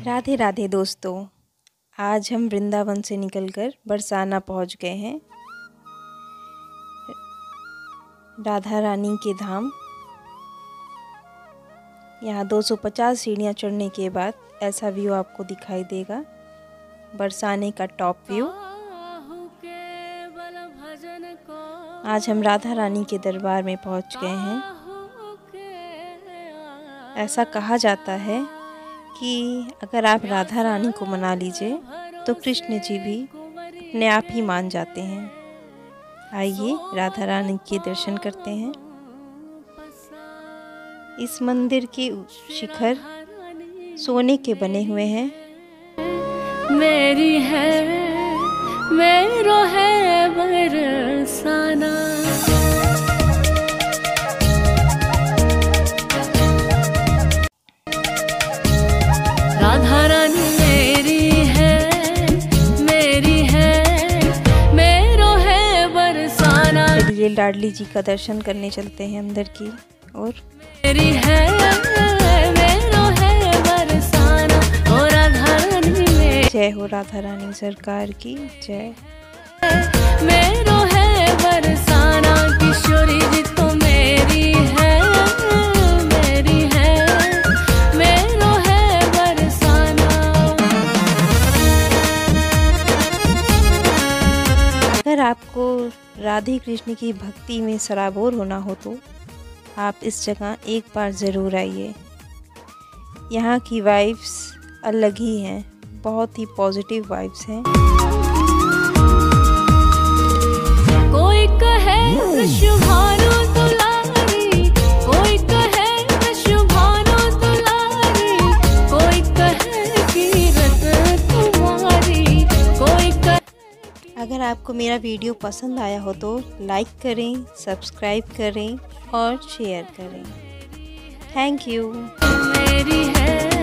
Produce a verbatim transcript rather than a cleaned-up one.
राधे राधे दोस्तों, आज हम वृंदावन से निकलकर बरसाना पहुंच गए हैं, राधा रानी के धाम। यहाँ दो सौ पचास सीढ़ियाँ चढ़ने के बाद ऐसा व्यू आपको दिखाई देगा, बरसाने का टॉप व्यू। आज हम राधा रानी के दरबार में पहुंच गए हैं। ऐसा कहा जाता है कि अगर आप राधा रानी को मना लीजिए तो कृष्ण जी भी अपने आप ही मान जाते हैं। आइए राधा रानी के दर्शन करते हैं। इस मंदिर के शिखर सोने के बने हुए हैं। मेरी है मेरो है बरसाना, राधा रानी मेरी है, मेरी है, मेरो है बरसाना। चलिए लाडली जी का दर्शन करने चलते हैं अंदर की और। मेरी है मेरो है बरसाना, ओ राधा रानी मेरी। जय हो राधा रानी सरकार की जय। मेरो है बरसाना, किशोरी जी तो मेरी है, मेरी है, मेरो है बरसाना। अगर आपको राधे कृष्ण की भक्ति में सराबोर होना हो तो आप इस जगह एक बार ज़रूर आइए। यहाँ की वाइब्स अलग ही हैं, बहुत ही पॉजिटिव वाइब्स हैं। कोई कहे कृष्ण भानु दुलारी, कोई कहे कृष्ण भानु दुलारी, कोई कहे कीरत तुम्हारी, कोई कहे। अगर आपको मेरा वीडियो पसंद आया हो तो लाइक करें, सब्सक्राइब करें और शेयर करें। Thank you. मेरी है